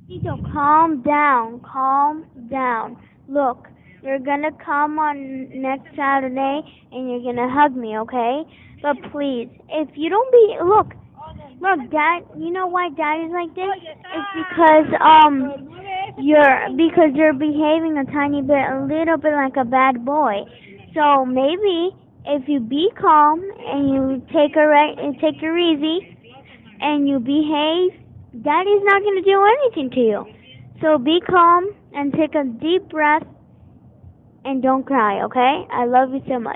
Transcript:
So calm down, calm down. Look, you're gonna come on next Saturday and you're gonna hug me, okay? But please, if you don't be, look, Dad, you know why Dad is like this? It's because, you're behaving a little bit like a bad boy. So maybe if you be calm and you take her easy and you behave, Daddy's not gonna do anything to you. So be calm and take a deep breath and don't cry, okay? I love you so much.